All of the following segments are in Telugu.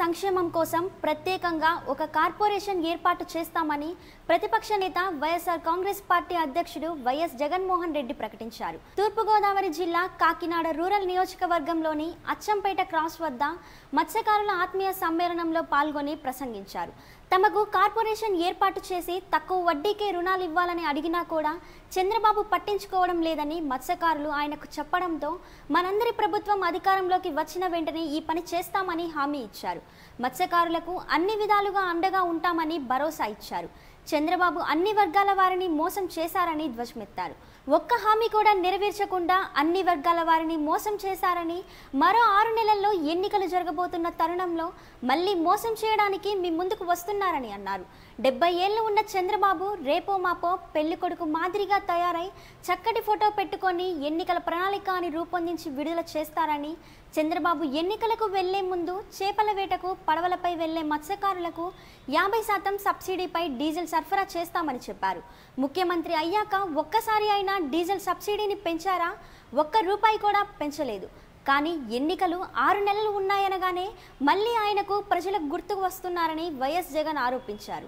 సంక్షేమం కోసం ప్రత్యేకంగా ఒక కార్పొరేషన్ ఏర్పాటు చేస్తామని ప్రతిపక్ష నేత వైఎస్ఆర్ కాంగ్రెస్ పార్టీ అధ్యక్షుడు వైఎస్ జగన్మోహన్ రెడ్డి ప్రకటించారు. తూర్పు గోదావరి జిల్లా కాకినాడ రూరల్ నియోజకవర్గంలోని అచ్చంపేట క్రాస్ వద్ద మత్స్యకారుల ఆత్మీయ సమ్మేళనంలో పాల్గొని ప్రసంగించారు. తమకు కార్పొరేషన్ ఏర్పాటు చేసి తక్కువ వడ్డీకే రుణాలు ఇవ్వాలని అడిగినా కూడా చంద్రబాబు పట్టించుకోవడం లేదని మత్స్యకారులు ఆయనకు చెప్పడంతో మనందరి ప్రభుత్వం అధికారంలోకి వచ్చిన వెంటనే ఈ పని చేస్తామని హామీ ఇచ్చారు. మత్స్యకారులకు అన్ని విధాలుగా అండగా ఉంటామని భరోసా ఇచ్చారు. చంద్రబాబు అన్ని వర్గాల వారిని మోసం చేశారని ధ్వజమెత్తారు. ఒక్క హామీ కూడా నెరవేర్చకుండా అన్ని వర్గాల వారిని మోసం చేశారని, మరో 6 నెలల్లో ఎన్నికలు జరగబోతున్న తరుణంలో మళ్ళీ మోసం చేయడానికి మీ ముందుకు వస్తున్నారని అన్నారు. 70 ఏళ్లు ఉన్న చంద్రబాబు రేపో మాపో పెళ్లి కొడుకు మాదిరిగా తయారై చక్కటి ఫోటో పెట్టుకొని ఎన్నికల ప్రణాళిక అని రూపొందించి విడుదల చేస్తారని, చంద్రబాబు ఎన్నికలకు వెళ్లే ముందు చేపల వేటకు పడవలపై వెళ్లే మత్స్యకారులకు 50% సబ్సిడీపై డీజిల్ సరఫరా చేస్తామని చెప్పారు. ముఖ్యమంత్రి అయ్యాక ఒక్కసారి అయినా డీజిల్ సబ్సిడీని పెంచారా? ₹1 కూడా పెంచలేదు. కానీ ఎన్నికలు 6 నెలలు ఉన్నాయనగానే మళ్ళీ ఆయనకు ప్రజలకు గుర్తుకు వస్తున్నారని వైఎస్ జగన్ ఆరోపించారు.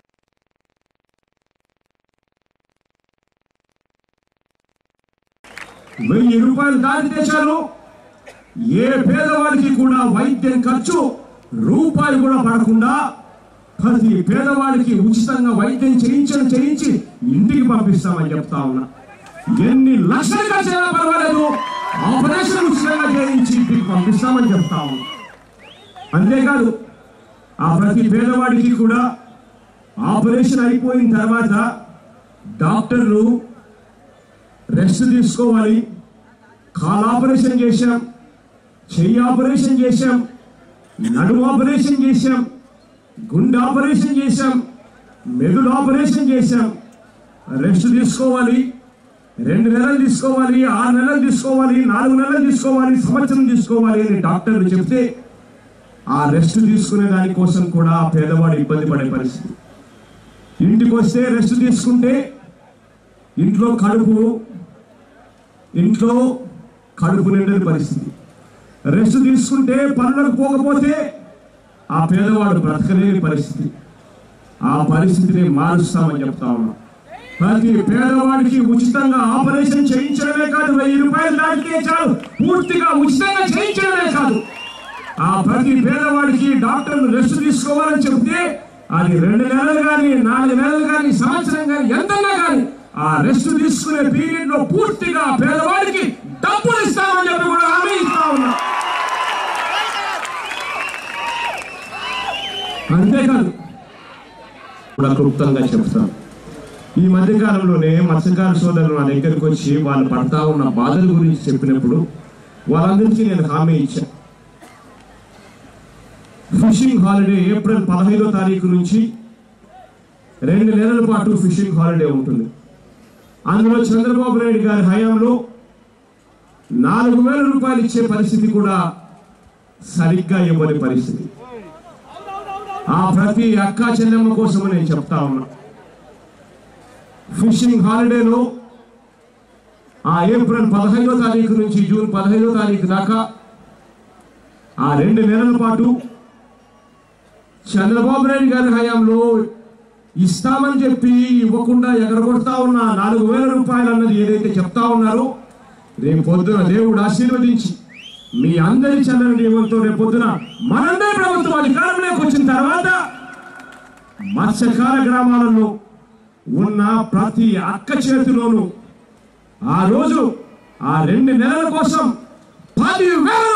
₹1000 దాటితే చాలు ఏ పేదవాడికి కూడా వైద్యం ఖర్చు రూపాయి కూడా పడకుండా ప్రతి పేదవాడికి ఉచితంగా వైద్యం చేయించి ఇంటికి పంపిస్తామని చెప్తా ఉన్నా. ఎన్ని లక్షలు ఖర్చైనా పర్వాలేదు, ఆపరేషన్ ఉచితంగా చేయించి ఇంటికి పంపిస్తామని చెప్తా ఉన్నా. అంతేకాదు ఆ ప్రతి పేదవాడికి కూడా ఆపరేషన్ అయిపోయిన తర్వాత డాక్టర్లు రెస్ట్ తీసుకోవాలి. కాలు ఆపరేషన్ చేశాం, చెయ్యి ఆపరేషన్ చేశాం, నడుము ఆపరేషన్ చేశాం, గుండె ఆపరేషన్ చేశాం, మెదడు ఆపరేషన్ చేశాం. రెస్ట్ తీసుకోవాలి, 2 నెలలు తీసుకోవాలి, 6 నెలలు తీసుకోవాలి, 4 నెలలు తీసుకోవాలి, సంవత్సరం తీసుకోవాలి అని డాక్టర్లు చెప్తే ఆ రెస్ట్ తీసుకునే దానికోసం కూడా ఆ పేదవాడు ఇబ్బంది పడే పరిస్థితి. ఇంటికి వస్తే రెస్ట్ తీసుకుంటే ఇంట్లో కడుపు నిండని పరిస్థితి. రెస్ట్ తీసుకుంటే పనులకు పోకపోతే ఆ పేదవాడు బ్రతకలేని పరిస్థితి. ఆ పరిస్థితిని మారుస్తామని చెప్తా ఉన్నాం. ప్రతి పేదవాడికి ఉచితంగా ఆపరేషన్ చేయించడమే కాదు, ₹1000 దాటితే చాలు పూర్తిగా ఉచితంగా చేయించడమే కాదు, ఆ ప్రతి పేదవాడికి డాక్టర్లు రెస్ట్ తీసుకోవాలని చెప్తే అది 2 నెలలు కానీ, 4 నెలలు కానీ, సంవత్సరం కానీ, ఎంతైనా కానీ ఆ రెస్ట్ తీసుకునే పీరియడ్ లో పూర్తిగా పేదవాడికి డబ్బులు ఇస్తామని చెప్పి కూడా హామీ ఇస్తా ఉన్నా. అంతేకాదు కూడా క్లుప్తంగా చెప్తాను. ఈ మధ్యకాలంలోనే మత్స్యకార సోదరులు నా దగ్గరికి వచ్చి వాళ్ళు పడతా ఉన్న బాధల గురించి చెప్పినప్పుడు వాళ్ళందరికీ నేను హామీ ఇచ్చాను. ఫిషింగ్ హాలిడే ఏప్రిల్ 15వ తారీఖు నుంచి 2 నెలల పాటు ఫిషింగ్ హాలిడే ఉంటుంది. అందులో చంద్రబాబు నాయుడు గారి హయాంలో ₹4000 ఇచ్చే పరిస్థితి కూడా సరిగ్గా ఇవ్వని పరిస్థితి. ఆ ప్రతి అక్క చెల్లెమ్మ కోసం నేను చెప్తా ఉన్నా. ఫిషింగ్ హాలిడేలో ఆ ఏప్రిల్ 15వ తారీఖు నుంచి జూన్ 15వ తారీఖు దాకా ఆ 2 నెలల పాటు చంద్రబాబు నాయుడు గారి హయాంలో ఇస్తామని చెప్పి ఇవ్వకుండా ఎగరగొడతా ఉన్న ₹4000 అన్నది ఏదైతే చెప్తా ఉన్నారో, రేపు పొద్దున దేవుడు ఆశీర్వదించి మీ అందరి చల్లని దీవంతో రేపు పొద్దున మనందరి ప్రభుత్వం అధికారంలోకి వచ్చిన తర్వాత మత్స్యకార గ్రామాలలో ఉన్న ప్రతి అక్క చేతిలోనూ ఆ రోజు ఆ 2 నెలల కోసం ₹10,000